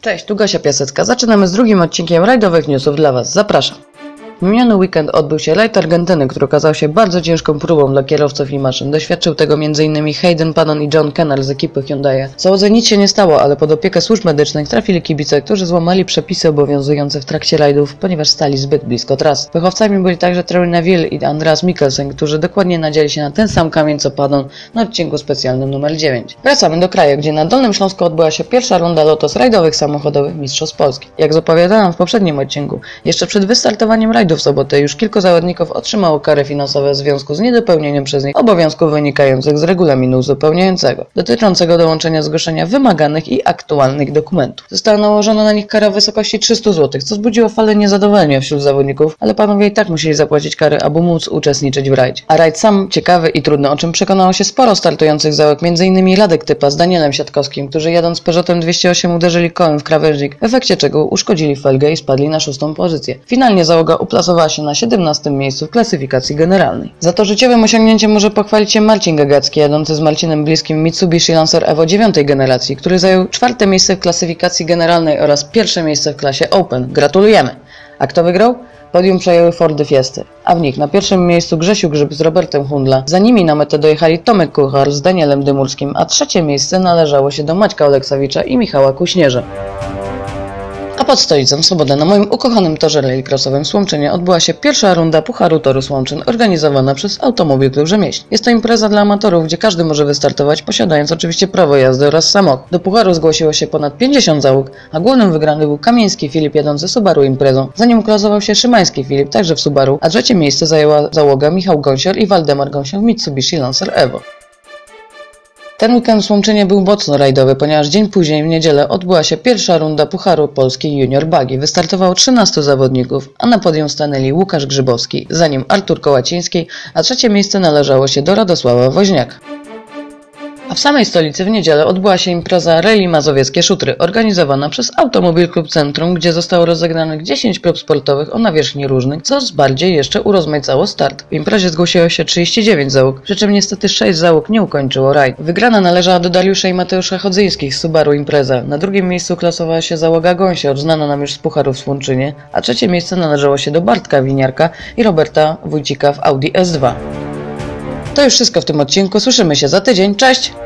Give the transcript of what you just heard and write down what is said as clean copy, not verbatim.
Cześć, tu Gosia Piasecka. Zaczynamy z drugim odcinkiem rajdowych newsów dla Was. Zapraszam. W miniony weekend odbył się rajd Argentyny, który okazał się bardzo ciężką próbą dla kierowców i maszyn. Doświadczył tego m.in. Hayden Paddon i John Kennard z ekipy Hyundai. W załodze nic się nie stało, ale pod opiekę służb medycznych trafili kibice, którzy złamali przepisy obowiązujące w trakcie rajdów, ponieważ stali zbyt blisko tras. Pechowcami byli także Terry Neville i Andreas Mikkelsen, którzy dokładnie nadzieli się na ten sam kamień co Paddon na odcinku specjalnym numer 9. Wracamy do kraju, gdzie na Dolnym Śląsku odbyła się pierwsza runda Lotos rajdowych samochodowych Mistrzostw Polski. Jak zapowiadałam w poprzednim odcinku, jeszcze przed wystartowaniem rajdu w sobotę już kilku zawodników otrzymało kary finansowe w związku z niedopełnieniem przez nich obowiązków wynikających z regulaminu uzupełniającego, dotyczącego dołączenia zgłoszenia wymaganych i aktualnych dokumentów. Została nałożona na nich kara w wysokości 300 zł, co wzbudziło falę niezadowolenia wśród zawodników, ale panowie i tak musieli zapłacić kary, aby móc uczestniczyć w rajdzie. A rajd sam ciekawy i trudny, o czym przekonało się sporo startujących załóg, m.in. Radek Typa z Danielem Siatkowskim, którzy jadąc Peugeotem 208 uderzyli kołem w krawężnik, w efekcie czego uszkodzili felgę i spadli na 6. pozycję. Finalnie załoga uplasowała się na 17. miejscu w klasyfikacji generalnej. Za to życiowym osiągnięciem może pochwalić się Marcin Gagacki, jadący z Marcinem Bliskim Mitsubishi Lancer Evo 9. generacji, który zajął 4. miejsce w klasyfikacji generalnej oraz 1. miejsce w klasie Open. Gratulujemy! A kto wygrał? Podium przejęły Fordy Fiesty, a w nich na 1. miejscu Grzesiu Grzyb z Robertem Hundla. Za nimi na metę dojechali Tomek Kuchar z Danielem Dymurskim, a 3. miejsce należało się do Maćka Oleksowicza i Michała Kuśnierza. A pod stolicą w sobotę na moim ukochanym torze rallycrossowym w Słomczynie odbyła się pierwsza runda Pucharu Toru Słomczyn organizowana przez Automobil Klub Rzemieślny. Jest to impreza dla amatorów, gdzie każdy może wystartować, posiadając oczywiście prawo jazdy oraz samochód. Do pucharu zgłosiło się ponad 50 załóg, a głównym wygrany był Kamieński Filip jadący Subaru Imprezą. Za nim uklasował się Szymański Filip, także w Subaru, a 3. miejsce zajęła załoga Michał Gąsior i Waldemar Gąsior w Mitsubishi Lancer Evo. Ten weekend w Słomczynie był mocno rajdowy, ponieważ dzień później w niedzielę odbyła się pierwsza runda Pucharu Polski Junior Buggy. Wystartowało 13 zawodników, a na podium stanęli Łukasz Grzybowski, za nim Artur Kołaciński, a 3. miejsce należało się do Radosława Woźniaka. A w samej stolicy w niedzielę odbyła się impreza Rally Mazowieckie Szutry, organizowana przez Automobil Klub Centrum, gdzie zostało rozegranych 10 prób sportowych o nawierzchni różnych, co bardziej jeszcze urozmaicało start. W imprezie zgłosiło się 39 załóg, przy czym niestety 6 załóg nie ukończyło rajd. Wygrana należała do Dariusza i Mateusza Chodzyńskich z Subaru Impreza. Na 2. miejscu klasowała się załoga Gąsior, znana nam już z Pucharu w Słomczynie, a 3. miejsce należało się do Bartka Winiarka i Roberta Wójcika w Audi S2. To już wszystko w tym odcinku, słyszymy się za tydzień, cześć!